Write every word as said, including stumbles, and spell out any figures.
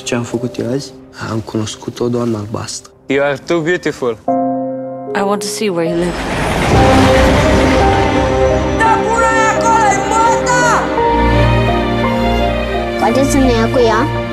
ce am făcut eu azi? Am cunoscut o doamnă albastră. You are too beautiful. I want to see where you live. Da bună acolo, e mortă! Poate să ne ia cu ea?